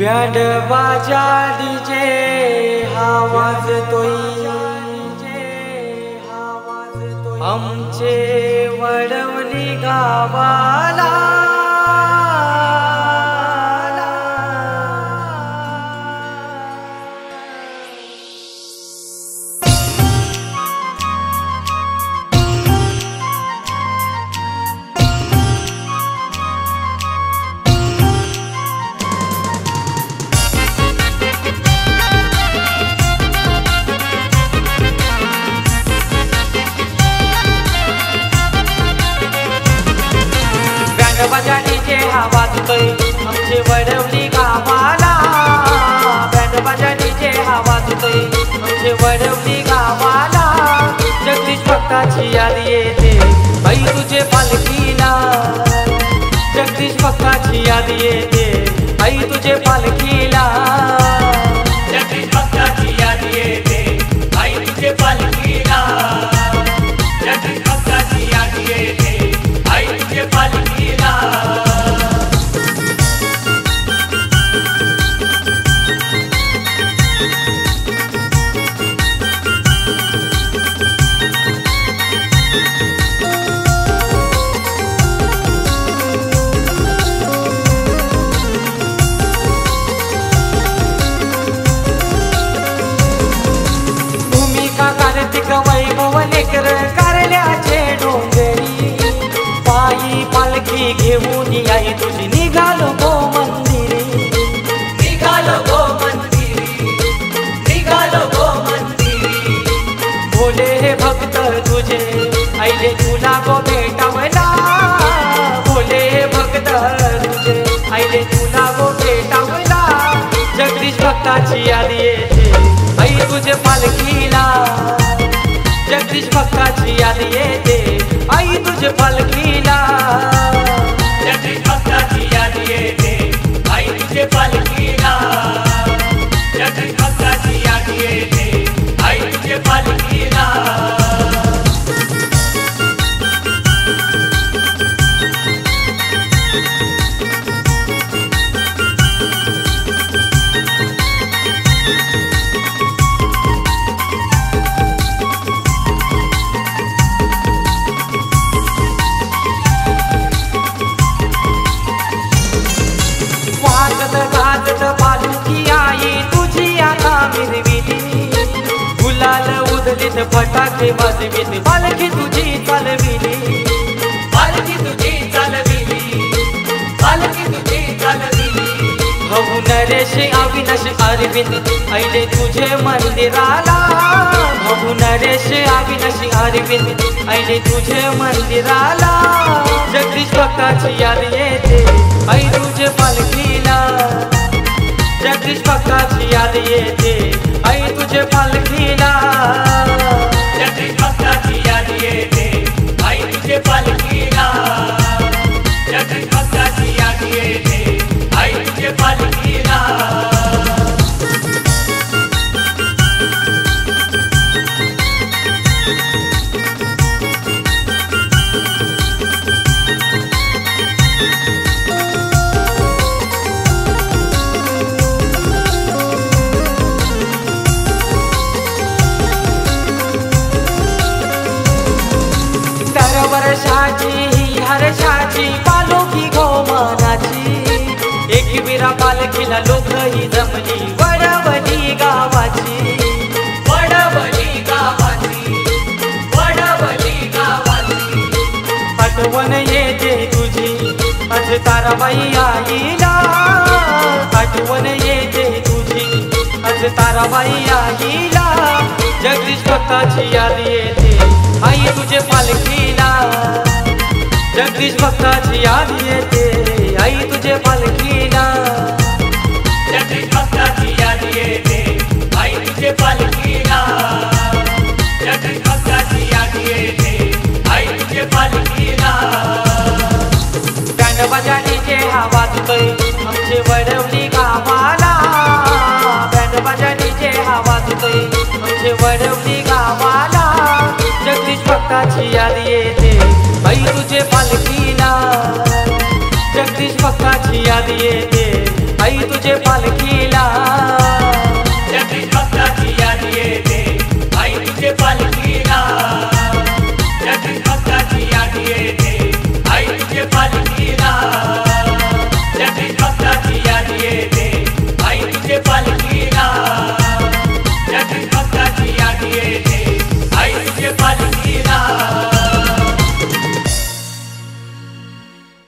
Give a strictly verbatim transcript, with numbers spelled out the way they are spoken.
band बाजा DJ आवाज तोई आमचे वडवली गावाला बाजा डीजे आवाज तोय आमचे वडवली गावाला बँड बाजा डीजे आवाज तोय आमचे वडवली गावाला जगदीश भक्ताची याद येते बाई तुझे पालखीला जगदीश भक्ताची याद येते बाई तुझे पालखीला जगदीश भक्ताची याद येते बाई तुझे पालखीला जगदीश भक्ताची याद येते बाई तुझे पालखीला कार्तिक वैभव लेकर कारल्याचे डोंगरी पायी पालखी घेऊन आई तुझी निघालो गो मंदिरी निघालो गो मंदिरी निघालो गो मंदिरी भोले हे भक्त तुझे आईले तुला गो भेटावला भोले हे भक्त तुझे आईले तुला गो भेटावला जगदीश भक्ताची याद येते आई तुझे पालखीला जगदीश भक्ताची याद येते आई तुझे पालखीला जगदीश भक्ताची याद येते आई तुझे पालखीला जगदीश भक्ताची याद येते आई तुझे पालखीला गाजत पालखी आई तुझी आता मिरविली गुलाल उधलीत फटाके वाजवीत पालखी तुझी चालविली पालखी तुझी चालविली पालखी तुझी चालविली भाऊ नरेश अविनाश अरविंद आईले तुझे मंदिराला भाऊ नरेश अविनाश अरविंद आईले तुझे मंदिराला जगदीश भक्ताची याद येते आई तुझे पालखीला जगदीश भक्ताची याद येते आई तुझे पालखीला जगदीश भक्ताची याद येते आई तुझे पालखीला जगदीश भक्ताची याद येते आई तुझे पालखीला वर्षाची ही हर्षाची पालखी गो मनाची एकविरा पालखीला लोक ही जमली वडवली गावाची वडवली गावाची वडवली गावाची आठवण येते तुझी आज ताराबाई आईला आठवण येते तुझी आज ताराबाई आईला जगदीश भक्ताची याद येते आई तुझे पालखीला जगदीश भक्ताची याद येते आई तुझे पालखीला जगदीश भक्ताची याद येते आई तुझे पालखीला जगदीश भक्ताची याद येते आई तुझे पालखीला बँड बाजा डीजे आवाज तोय आमचे वडवली गावाला बँड बाजा डीजे आवाज तोय आमचे वडवली गावाला जगदीश भक्ताची याद येते आई तुझे पालखीला जगदीश भक्ताची याद येते आई